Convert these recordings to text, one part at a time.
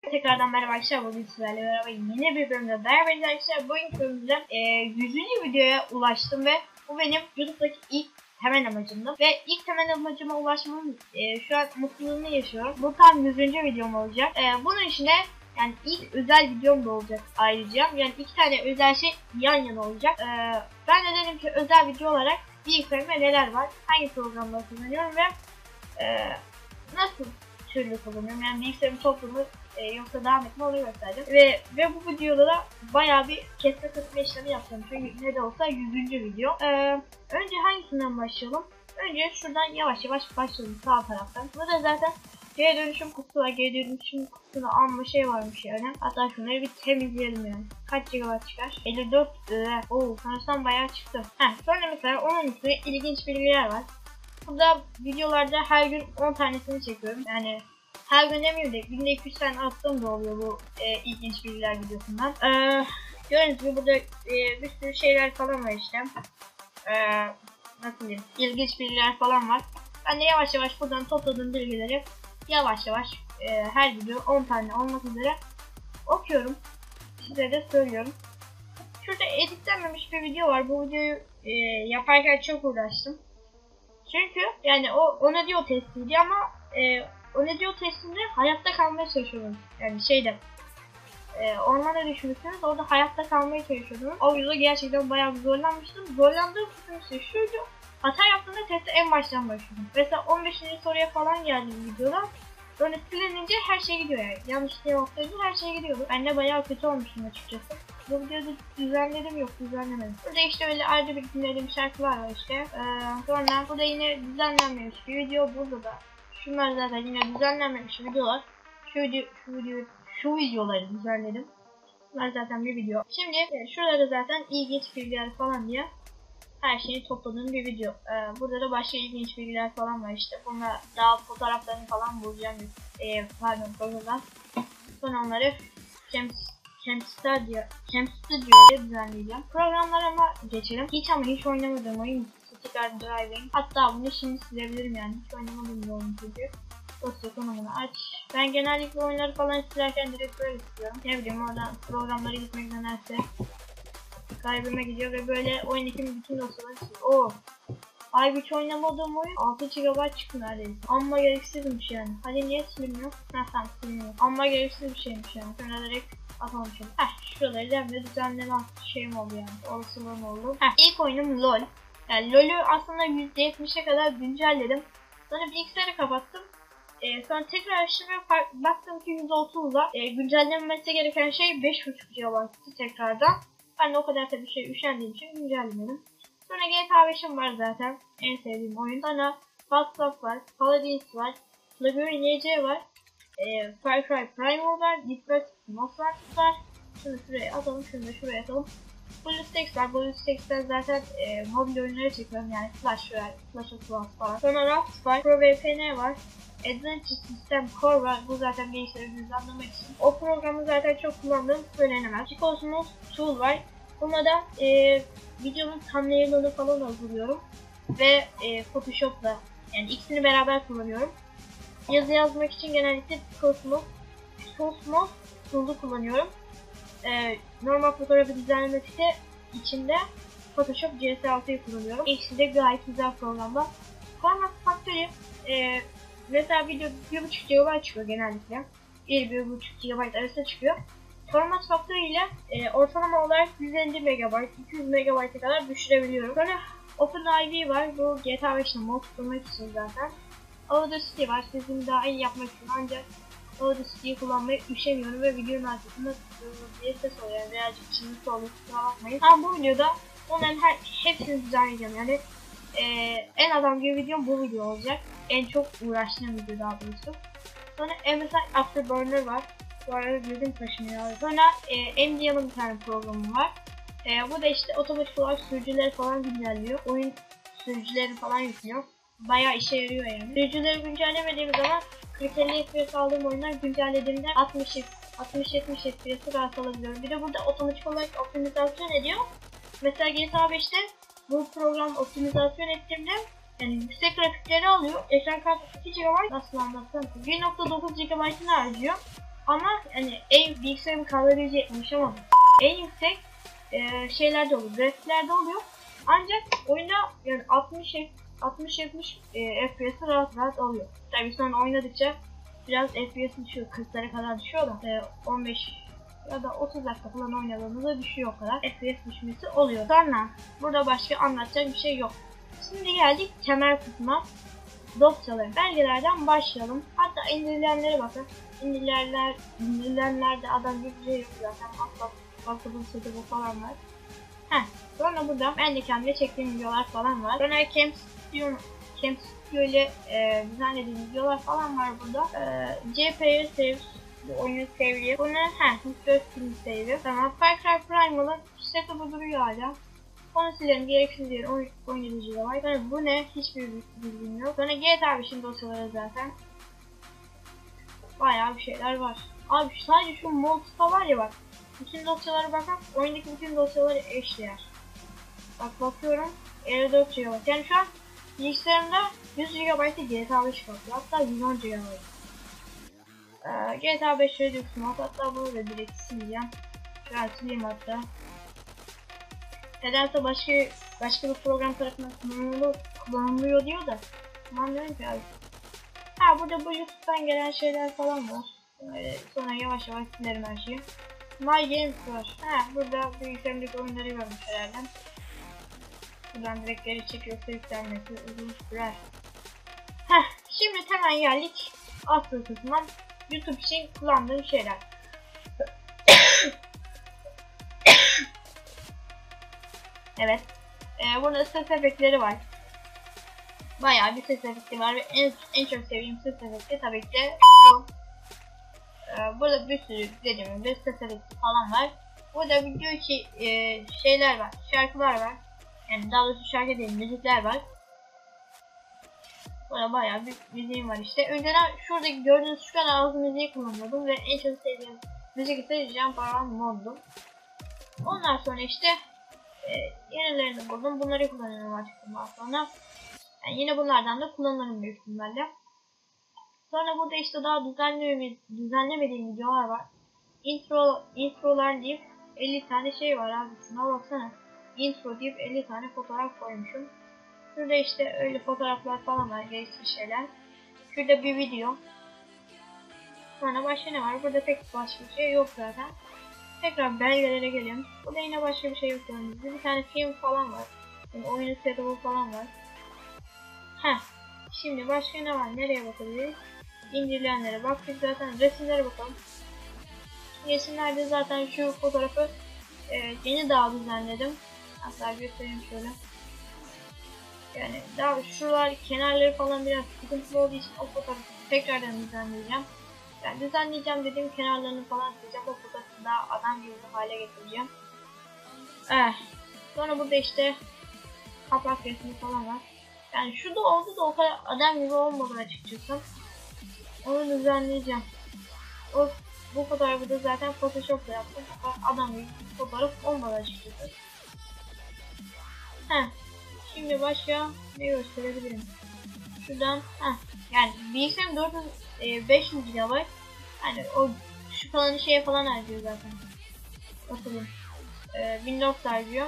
Tekrardan merhaba arkadaşlar, bugün sizlerle beraber yeni bir bölümde beraberiz arkadaşlar. Bugün bölümümüzde 100. videoya ulaştım ve bu benim YouTube'daki ilk temel amacımdı. Ve ilk temel amacıma ulaşmamın şu an mutluluğunu yaşıyorum. Bu tam 100. videom olacak. Bunun içinde yani ilk özel videom da olacak ayrıca. Yani iki tane özel şey yan yana olacak. Ben de dedim ki özel video olarak bilgisayarımda neler var, hangi programları kullanıyorum ve nasıl türlü kullanıyorum. Yani bilgisayarımı toplamak yoksa devam etme oluyor göstereceğim. Ve bu videoda da bayağı bir kesme kısma işlemi yapacağım. Çünkü ne de olsa 100. video. Önce hangisinden başlayalım? Önce şuradan yavaş yavaş başlayalım sağ taraftan. Burada zaten geri dönüşüm kutusu var. Geri dönüşüm kutusunu alma şey varmış yani. Hatta şunları bir temizleyelim yani. Kaç GB çıkar? 54. Sanırsam bayağı çıktı. Sonra mesela onun üstüne ilginç bilgiler var. Burada videolarda her gün 10 tanesini çekiyorum. Yani her gün demiyorum da günde 200 tane attığım da oluyor bu ilginç bilgiler videosundan. Gördüğünüz gibi burada bir sürü şeyler falan var işte. Nasıl diyeyim? İlginç bilgiler falan var. Ben de yavaş yavaş buradan topladığım bilgileri yavaş yavaş her video 10 tane olmak üzere okuyorum. Size de söylüyorum. Şurada editlenmemiş bir video var. Bu videoyu yaparken çok uğraştım. Çünkü yani o ne diyor testiydi ama o ne diyor testinde hayatta kalmaya çalışıyorum. Yani ormana düşmüşsünüz, orada hayatta kalmaya çalışıyordum. O yüzden gerçekten bayağı zorlanmıştım. Zorlandığım kısım ise şuydu. Hata yaptığımda testi en baştan başladım. Mesela 15. soruya falan geldim videoda. Böyle silenince her şey gidiyor yani. Yanlış cevaplayınca her şey gidiyordu. Ben de bayağı kötü olmuştum açıkçası. Bu videoda düzenledim, yok düzenlemedim. Burada işte öyle ayrıca bir dinlediğim şarkılar var işte. Sonra burada yine düzenlenmemiş bir video. Burada da şunlar zaten yine düzenlenmemiş videolar. Şu videoları düzenledim. Bunlar zaten bir video. Şimdi şurada zaten ilginç bilgiler falan diye her şeyi topladığım bir video. Burada da başka ilginç bilgiler falan var işte. Bunlar daha fotoğraflarını falan bulacağım. Google'dan. Sonra onları Camp Studio'ya düzenleyeceğim. Programlarıma geçelim. Hiç oynamadığım oyun Sticker Driving. Hatta bunu şimdi silebilirim yani. Hiç oynamadığım bir oyun çünkü. Dosya konumunu aç. Ben genellikle oyunları falan silerken direkt böyle istiyorum. Ne bileyim oradan programlara gitmekten herse kaybıma gidiyor ve böyle oyundaki bütün dosyaları siliyor. Hiç oynamadığım oyun 6 GB çıktı neredeyse. Amma gereksizmiş yani. Hadi niye silinmiyor? Tamam siliniyor. Amma gereksiz bir şeymiş yani. Sonra direkt atalım şimdi. Şuraları da bir düzenleme şeyim oldu yani. Olasılığım oldu. İlk oyunum LOL. Yani LOL'ü aslında %70'e kadar güncelledim. Sonra bilgisayarı kapattım. Sonra tekrar açtım ve baktım ki %30'da güncellenmesi gereken şey 5.5 GB'tı tekrardan. Ben de o kadar tabii üşendiğim için güncellemedim. Sonra GTA 5'im var zaten. En sevdiğim oyun. Sonra WhatsApp var. Paladins var. Labyrinth YC var. Far Cry Primal var. Deep Most var. Şunu şuraya atalım. Şunu da şuraya atalım. BlueStacks var. BlueStacks'ten zaten mobil oyunları çekiyorum. Yani Flash of Clans falan. Sonra Raft var. ProVPN var. Adventure System Core var. Bu zaten bilgisayarı düzenlemek için. O programı zaten çok kullandığım söylenemez. Cosmos Tool var. Buna da videonun thumbnail'ını falan hazırlıyorum. Ve Photoshop'la yani ikisini beraber kullanıyorum. Yazı yazmak için genellikle Cosmos Tool'u kullanıyorum. Normal fotoğrafı düzenlemek için de Photoshop CS6'yı kullanıyorum. İkisi de gayet güzel programlar. Format Factory mesela video 1.5 GB çıkıyor genellikle. 1-1.5 GB arasında çıkıyor. Format Factory ile ortalama olarak 150 MB, 200 MB'e kadar düşürebiliyorum. Sonra OpenIV var. Bu GTA 5'te mod kurmak için zaten. Audacity var. Sesimi daha iyi yapmak için ancak Audacity'yi kullanmayı üşeniyorum ve videonun arkasında bir ses oluyor. Yani birazcık çınlısı oluyor. Kusura bakmayın. Bu videoda onların hepsini düzenleyeceğim. Yani en adam gibi videom bu video olacak. En çok uğraştığım video daha doğrusu. Sonra MSI Afterburner var. Bu arada gözüm taşınıyor. Sonra Nvidia'nın bir tane programı var. Bu da işte otomatik olarak sürücüleri falan güncelliyor. Oyun sürücülerini falan yüklüyor. Bayağı işe yarıyor yani. Sürücüleri güncellemediğim zaman 40-50 FPS aldığım oyunlar güncellediğimde 60-70 FPS'i rahat alabiliyorum. Bir de burada otomatik olarak optimizasyon ediyor. Mesela GTA 5'te bu program optimizasyon ettiğimde yani yüksek grafikleri alıyor. Ekran kartı 2 GB nasıl anlatsam 1.9 GB'ını harcıyor. Ama hani en bilgisayarın kaldırabilecekmiş ama en yüksek şeylerde oluyor, grafiklerde oluyor. Ancak oyunda yani 60-70 FPS'i rahat rahat alıyor. Tabii sonra oynadıkça biraz FPS düşüyor, 40'lara kadar düşüyor da 15 ya da 30 dakika falan oynadığımızda düşüyor o kadar. FPS düşmesi oluyor. Sonra burada başka anlatacak bir şey yok. Şimdi geldik temel kısmına. Dosyaları, belgelerden başlayalım. Hatta indirilenlere bakın. İndirilenlerde adam bir şey yok zaten. Bakılın setup'u falan var. Sonra burada ben de kendime çektiğim videolar falan var. Sonra Camp Studio ile düzenlediğim videolar falan var burada. CP'ye save, bu oyunu save'leyip bunu Mr. Steam save'i. Tamam. Far Cry Primal'ın setup'u duruyor hala. Onu silerim, gereksiz diğer 17 GB. Yani bu ne? Hiçbir bilgim yok. Sonra GTA 5'in dosyaları zaten. Bayağı bir şeyler var. Abi sadece şu Molds'ta var ya bak. Bütün dosyalara bakın. Oyundaki bütün dosyaları eşdeğer. Bak bakıyorum. 54 GB. Yani şu an bilgisayarımda 100 GB'ı GTA 5 kaplı. Hatta 110 GB. GTA 5 Redux mod. Hatta bunu da direkt sileceğim. Şu an sileyim hatta. Nedense başka bir program tarafından kullanılıyor diyor da anlamıyorum ki abi. Burada bu YouTube'dan gelen şeyler falan var. Sonra yavaş yavaş silerim her şeyi. My Games var. Burada bilgisayarımdaki oyunları görmüş herhalde. Buradan direkt geri çekiyorsa yüklenmesi uzun sürer. Şimdi hemen geldik asıl kısmına. YouTube için kullandığım şeyler. Evet. Burada ses efektleri var. Bayağı bir ses efekti var ve en çok sevdiğim ses efekti tabii ki de bu. Burada bir sürü dediğim gibi ses efekti falan var. Burada video içi şeyler var, şarkılar var. Yani daha doğrusu şarkı değil, müzikler var. Burada bayağı bir müziğim var işte. Önceden şuradaki gördüğünüz şu kadar az müziği kullanıyordum ve en çok sevdiğim müzik ise Jump Around moddu. Ondan sonra işte yenilerini buldum. Bunları kullanıyorum artık bundan sonra. Yani yine bunlardan da kullanırım büyük ihtimalle. Sonra burada işte daha düzenlemediğim videolar var. Introlar deyip 50 tane şey var abi. Şuna baksana. Intro deyip 50 tane fotoğraf koymuşum. Şurada işte öyle fotoğraflar falan var. Gereksiz şeyler. Şurada bir video. Sonra başka ne var? Burada pek başka bir şey yok zaten. Tekrar belgelere gelelim. Burada yine başka bir şey yok. Bir tane film falan var. Yani oyunun setup'u falan var. Şimdi başka ne var? Nereye bakabiliriz? İndirilenlere baktık zaten. Resimlere bakalım. Resimlerde zaten şu fotoğrafı yeni daha düzenledim. Hatta göstereyim şöyle. Yani daha şuralar kenarları falan biraz sıkıntılı olduğu için o fotoğrafı tekrardan düzenleyeceğim. Yani düzenleyeceğim dediğim kenarlarını falan sileceğim. O fotoğrafı daha adam gibi hale getireceğim. Sonra burada işte kapak resmi falan var. Yani şu da oldu da o kadar adam gibi olmadı açıkçası. Onu düzenleyeceğim. Bu fotoğrafı da zaten Photoshop'la yaptım. Adam gibi fotoğraf olmadı açıkçası. Şimdi başka ne gösterebilirim? Şuradan yani bilgisayarım 500 GB. Yani o şu kalanı şeye falan harcıyor zaten. Bakalım. Windows harcıyor.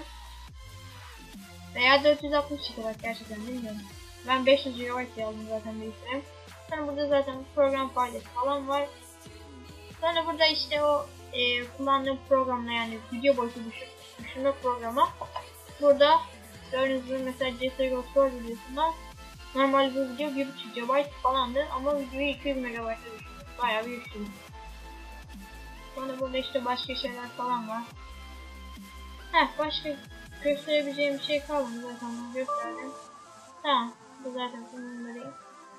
Veya 460 GB gerçekten bilmiyorum. Ben 500 GB aldım zaten bilgisayarım. Sonra burada zaten program faydası falan var. Sonra burada işte o kullandığım programla yani video boyutu düşürme programı. Burada gördüğünüz gibi mesela CSGO Store videosundan normal bir video 1.5 GB falandı ama videoyu 200 MB'e düşürdüm. Bayağı bir düşürdüm. Sonra burada işte başka şeyler falan var. Başka gösterebileceğim bir şey kalmadı zaten gösterdim. Bu zaten bunları.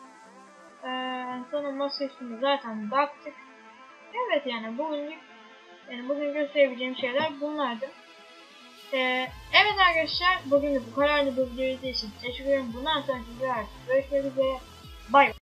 Sonra masa üstünde zaten baktık. Evet yani bugün gösterebileceğim şeyler bunlardı. Evet arkadaşlar bugün de bu kadardı bu videoyu izlediğiniz için teşekkür ederim. Bundan sonraki videolarda görüşmek üzere. Bye.